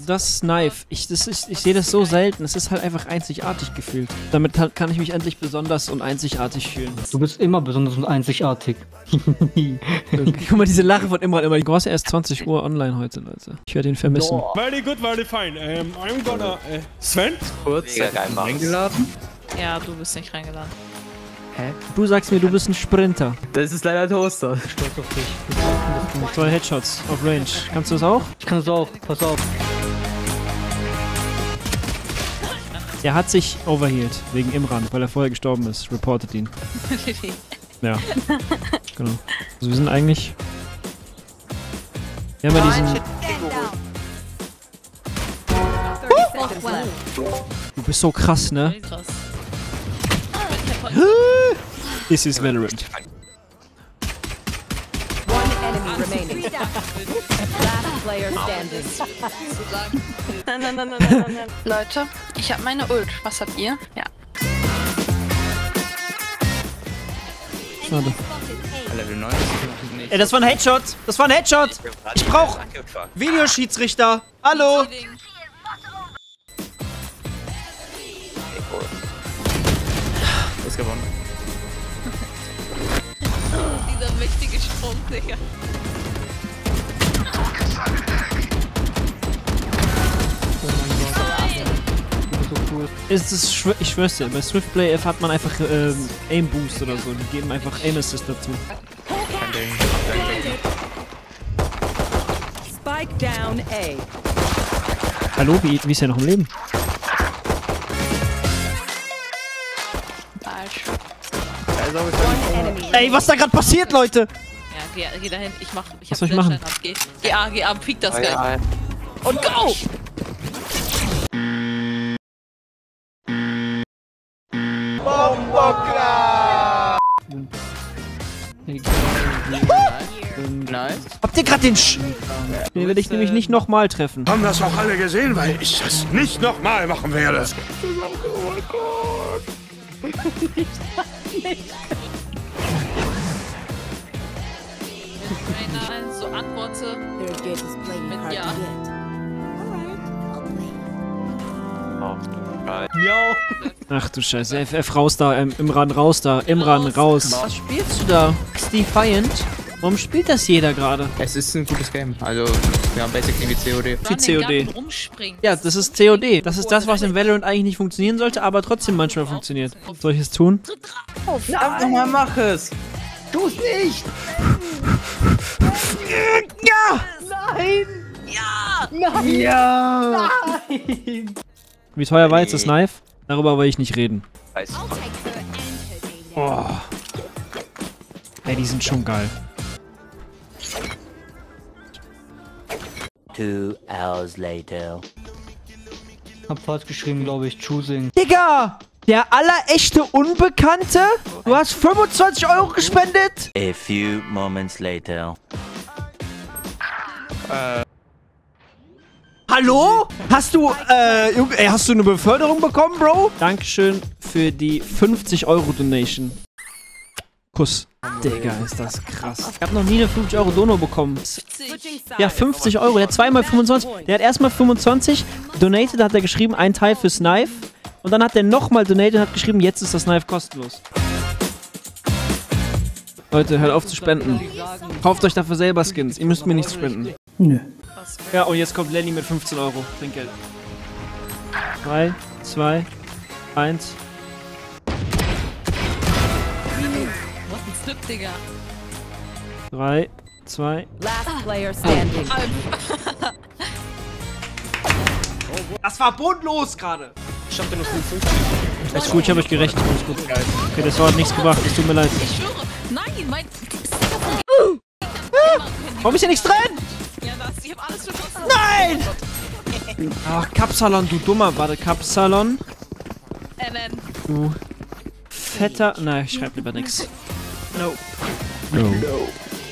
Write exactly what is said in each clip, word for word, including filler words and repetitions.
das Knife. Ich, das ist, ich sehe das so selten. Es ist halt einfach einzigartig gefühlt. Damit kann, kann ich mich endlich besonders und einzigartig fühlen. Du bist immer besonders und einzigartig. Guck mal, diese Lache von Imran immer. Ich war erst zwanzig Uhr online heute, Leute. Ich werde ihn vermissen. Oh. Very good, very fine. Um, I'm gonna... Uh, Sven? Kurz, eingeladen? Ja, du bist nicht reingeladen. Hä? Du sagst mir, du bist ein Sprinter. Das ist leider Toaster. Stolz auf dich. Zwei Headshots auf Range. Kannst du das auch? Ich kann es auch. Pass auf. Er hat sich overhealed wegen Imran, weil er vorher gestorben ist. Reportet ihn. Ja. Genau. Also wir sind eigentlich... Wir haben ja diesen... Du bist so krass, ne? Krass. This is Valorant. One enemy remaining. Last player standing. Nein, nein, nein, nein, nein, nein. Leute, ich habe meine Ult. Was habt ihr? Ja. Schade. Level neun. Ey, das war ein Headshot! Das war ein Headshot! Ich brauch Videoschiedsrichter! Hallo! Ist gewonnen. Dieser mächtige Sprung, Digga. Ist es schw ich schwör's dir, bei Swiftplay F hat man einfach ähm, Aim Boost oder so. Die geben einfach Aim Assist dazu. Kein Ding. Spike down A. Hallo, wie, wie ist er noch im Leben? Falsch. One enemy. Ey, was da gerade passiert, Leute? Ja, geh, geh dahin. Ich mach. Ich Was hab soll ich machen? Flashlight ab. Geh, geh A, geh A, piek das Ja, geil. ja. Und go! Nice. Habt ihr gerade den Sch... Den werde ich nämlich nicht nochmal treffen. Haben das auch alle gesehen, weil ich das nicht nochmal machen werde. Einer so antworte mit Ja. Miau. Ach du Scheiße, F F raus da, ähm, Imran raus da, Imran raus. Was spielst du da? Defiant? Warum spielt das jeder gerade? Es ist ein gutes Game. Also, wir haben basically wie C O D. Wie C O D. Rumspringen. Ja, das ist C O D. Das ist das, was in Valorant eigentlich nicht funktionieren sollte, aber trotzdem manchmal funktioniert. Soll ich es tun? Verdammt nochmal, mach es! Tu's nicht! Ja! Nein! Ja! Ja! Wie teuer war jetzt das Knife? Darüber will ich nicht reden. Weiß. Oh. Ey, die sind schon geil. Two hours later. Hab falsch geschrieben, glaube ich. Choosing. Digga! Der allerechte Unbekannte? Du hast fünfundzwanzig Euro gespendet? A few moments later. Äh. Hallo? Hast du, äh, Junge, ey, hast du eine Beförderung bekommen, Bro? Dankeschön für die fünfzig Euro Donation. Kuss. Digga, ist das krass. Ich hab noch nie eine fünfzig Euro Dono bekommen. Ja, fünfzig Euro. Der hat zweimal fünfundzwanzig. Der hat erstmal fünfundzwanzig. Donated hat er geschrieben, ein Teil fürs Knife. Und dann hat er nochmal donated und hat geschrieben, jetzt ist das Knife kostenlos. Leute, hört auf zu spenden. Kauft euch dafür selber Skins. Ihr müsst mir nichts spenden. Nö. Ja, und jetzt kommt Lenny mit fünfzehn Euro. Trinkgeld. drei, zwei, eins. Was ein Snip, Digga. drei, zwei. Last player standing. Das war bodenlos gerade. Ich hab dir nur fünfundfünfzig. Ist gut, ich habe euch gerechnet. Alles gut. Okay, das hat nichts gebracht. Es tut mir leid. Ich schwöre. Nein, mein... Warum ist hier nichts drin? Ja, das, ich hab alles verschossen. Nein! Ach, Kapsalon, du dummer. Warte, Kapsalon. M M. Du fetter... Nein, ich schreib lieber nix. No. No.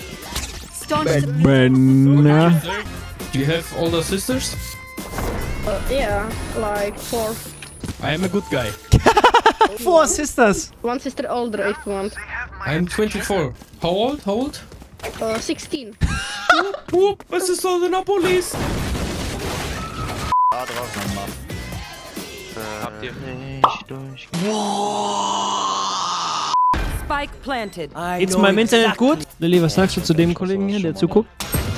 Banner. Do you have older sisters? Uh, yeah, like four. I am a good guy. Four sisters. One sister older if you want. I'm twenty-four. How old? How old? Uh, sixteen. Whoop, was ist so the Napolis? Da draußen, Mann. Äh, Habt ihr? nicht durch. Spike planted. Geht's mal im Internet gut? Lilly, was sagst du zu dem Kollegen hier, der zuguckt?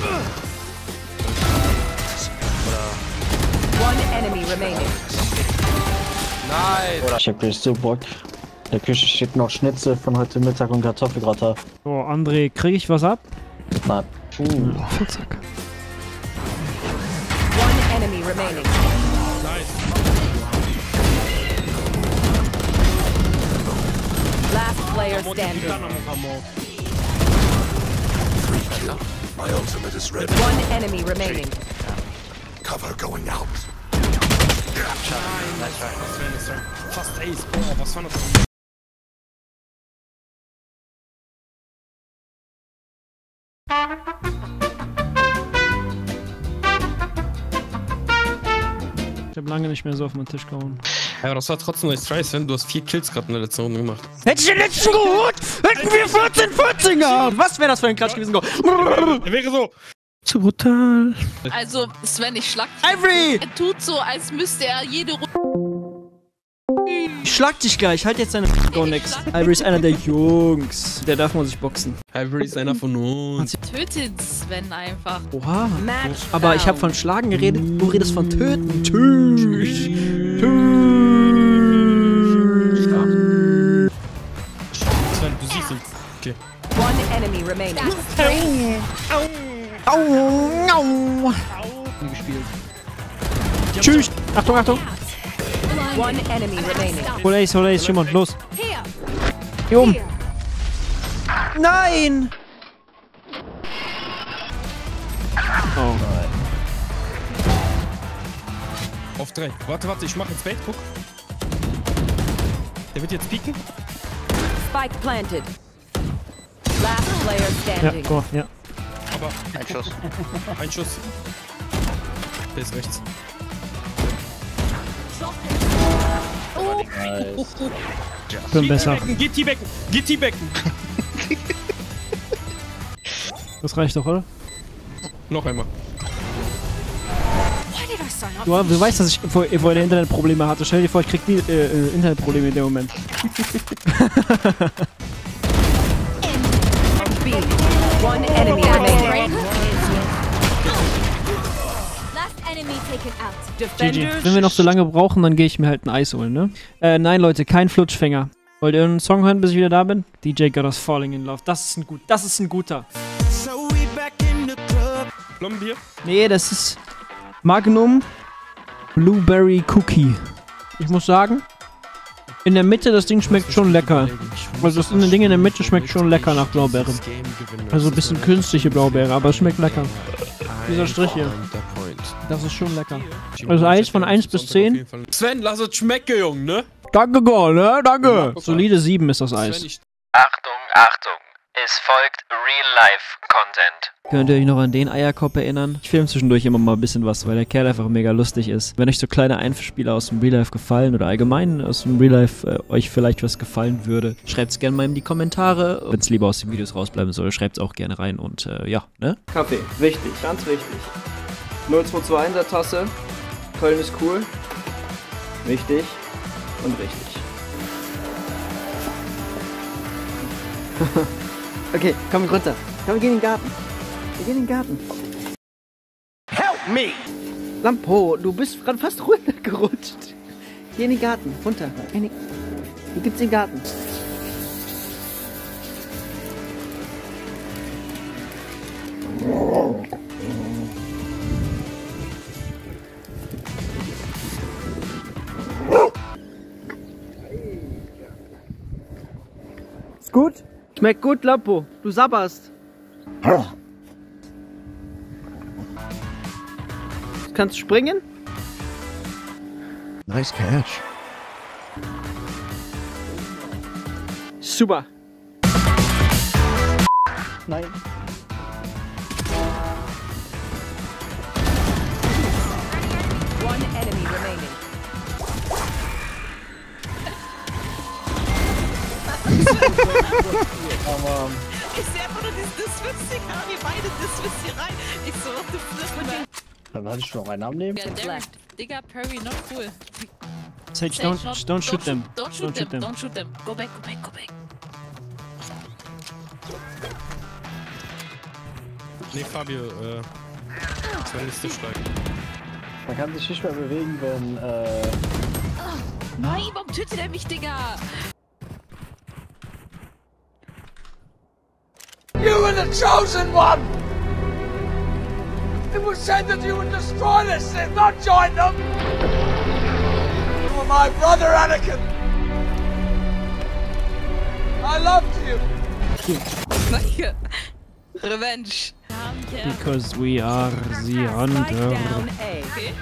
One enemy remaining. Nein! Ich hab gleich so Bock. In der Küche steht noch Schnitzel von heute Mittag und Kartoffelgratin. So, André, krieg ich was ab? Nein. Uh, Fucksack. One enemy remaining. Last player standing. My ultimate is ready. One enemy remaining. Cover going out. Fast Ace, boah, was war das? Ich hab lange nicht mehr so auf meinen Tisch gehauen. Ja, aber das war trotzdem nice try, Sven. Du hast vier Kills gerade in der letzten Runde gemacht. Hätte ich den letzten geholt, hätten wir vierzehn vierzehn gehabt. Was wäre das für ein Klatsch gewesen? Er wäre so. Zu brutal. Also, Sven, ich schlag dich. Ivory! Er tut so, als müsste er jede Runde. Ich schlag dich gleich, halt jetzt deine Go nix. Ivory ist einer der Jungs. Der darf man sich boxen. Ivory ist einer von uns. Tötet Sven einfach. Oha. Match Aber ich habe von found. Schlagen geredet. Du redest von Töten. Tschüss. Sven, du siehst ihn. Okay. One enemy remaining. Au, au. Gespielt. Tschüss. Achtung, Achtung. One enemy remaining. Hol Ace, hol Ace, Shimon, los. Hier oben. Nein! Oh. Auf drei. Warte, warte, ich mach jetzt Bait, guck. Der wird jetzt pieken. Spike planted. Last player Ja, standing. go, ja. Aber Ein Schuss. ein Schuss. Der ist rechts. Bin besser. T-Becken, geh T-Becken, geh T-Becken. Das reicht doch, oder? Noch einmal. Du, du weißt, dass ich vor, vorher Internetprobleme hatte. Stell dir vor, ich krieg die äh, äh, Internetprobleme in dem Moment. B. One enemy remaining. G G. Wenn wir noch so lange brauchen, dann gehe ich mir halt ein Eis holen, ne? Äh, nein, Leute, kein Flutschfänger. Wollt ihr einen Song hören, bis ich wieder da bin? D J Got Us Falling in Love. Das ist ein gut, das ist ein guter. Blombier. Nee, das ist Magnum Blueberry Cookie. Ich muss sagen, in der Mitte, das Ding schmeckt schon lecker. Also das Ding in der Mitte schmeckt schon lecker nach Blaubeere. Also ein bisschen künstliche Blaubeere, aber es schmeckt lecker. Dieser Strich hier. Das ist schon lecker. Also Eis von eins bis zehn. Sven, lass es schmecken, Junge, ne? Danke, Gott, ne? Danke. Solide sieben ist das Eis. Achtung, Achtung. Es folgt Real-Life-Content. Könnt ihr euch noch an den Eierkopf erinnern? Ich filme zwischendurch immer mal ein bisschen was, weil der Kerl einfach mega lustig ist. Wenn euch so kleine Einzelspieler aus dem Real Life gefallen oder allgemein aus dem Real Life äh, euch vielleicht was gefallen würde, schreibt es gerne mal in die Kommentare. Wenn es lieber aus den Videos rausbleiben soll, schreibt es auch gerne rein und äh, ja, ne? Kaffee, wichtig, ganz wichtig. null zwei zwei eins er Tasse. Köln ist cool. Wichtig und richtig. Okay, komm runter. Komm, wir gehen in den Garten. Wir gehen in den Garten. Help me! Lampo, du bist gerade fast runtergerutscht. Geh in den Garten, runter. Hier gibt's den Garten. Ist gut? Schmeckt gut, Lampo. Du sabberst. Kannst du springen? Nice catch. Super. Nein. One enemy remaining. Ich seh einfach nur dieses Diswitz hier, wir beide Diswitz hier rein. Ich so, what the flip, Dann hatte ich schon noch einen Namen nehmen. Ja, Derek, Digga, Perry, not cool. Sage, Sage, don't, not- don't shoot them. Don't shoot them, don't shoot them. Go back, go back, go back. Nee, Fabio, äh. Zwei Liste steigen. Man kann sich nicht mehr bewegen, wenn, äh... Nein, warum tötet er mich, Digga? You were the chosen one! It was said that you would destroy this Sith, not join them! You were my brother, Anakin! I loved you! Danke. Revenge. Because we are the Spike hunter. down A. Okay.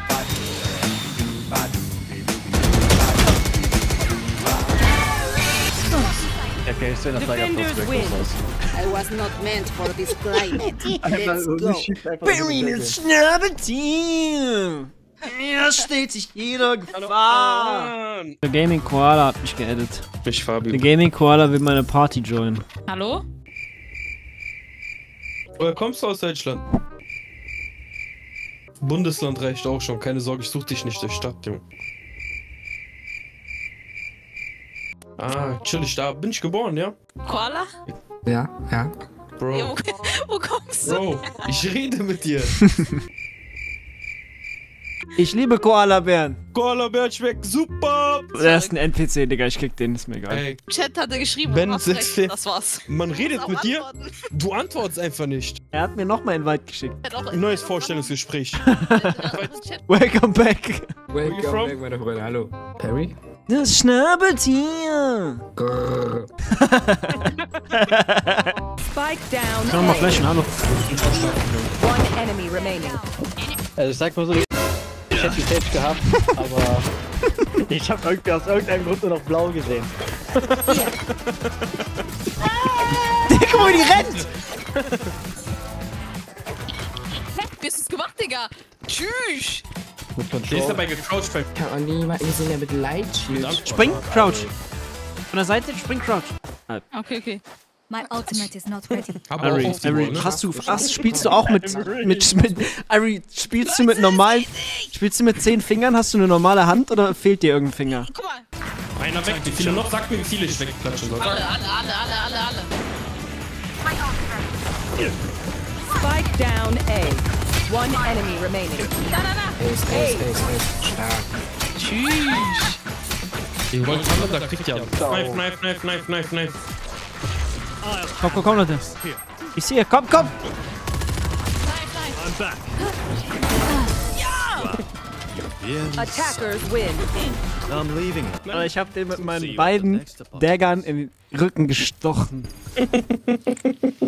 Okay, ich sehe das leider Defenders win. I was not meant for this climate. Let's go. Schnabelteam! Hier stellt sich jeder Gefahr. Der Gaming Koala hat mich geedit. Nicht Fabio. Der Gaming Koala will meine Party joinen. Hallo? Woher kommst du aus Deutschland? Bundesland reicht auch schon. Keine Sorge, ich such dich nicht durch Stadt, Junge. Ah, chillig, da bin ich geboren, ja? Koala? Ja, ja. Bro, Ja, wo, wo kommst du? Bro, ich rede mit dir. Ich liebe Koala-Bären. Koala-Bär schmeckt super. Der ist ein N P C, Digga. Ich krieg den, ist mir egal. Ey, Chat hatte geschrieben, Ben du hast sitzt recht, das war's. man redet Auch mit dir, antworten. du antwortest einfach nicht. Er hat mir nochmal einen Wald geschickt. Chat auch- Ein neues Vorstellungsgespräch. Chat- Welcome back. Where you from? back, meine Freunde. Hallo. Perry? Das Schnabeltier. Grrr. Spike down Kann mal A. flashen, hallo. One enemy remaining. Also ich sag mal so, ich hätte die Stage gehabt, aber ich hab irgendwie aus irgendeinem Grund nur noch blau gesehen. Guck mal, wie die rennt. Wie hast du's gemacht, Digga? Tschüss! Mit Der ist Control. dabei gecrouched beim Ich hab noch niemanden gesehen, der mit Lightshield. Spring, Crouch. Von der Seite, Spring, Crouch. Okay, okay. My ultimate is not ready. Aber Ari, auch auf die Ari, Ball, ne? hast du, hast, spielst du auch mit, mit, mit, Ari, spielst du mit normalen, spielst du mit zehn Fingern, hast du eine normale Hand oder fehlt dir irgendein Finger? Guck mal. Einer weg, wie viele noch? Sag mir, wie viele ich wegklatschen soll. Alle, alle, alle, alle, alle, alle. Spike down A. One enemy remaining. Da, da, da. Ace, Ace, Ace, Ace. Stark. Tschüss. Ich wollte haben, da kriegt ihr. Knife, knife, knife, knife, knife, knife. Komm, komm, komm, Leute. Ich sehe, komm, komm. Attackers win. Alter, ich hab den mit meinen beiden Daggern in den Rücken gestochen.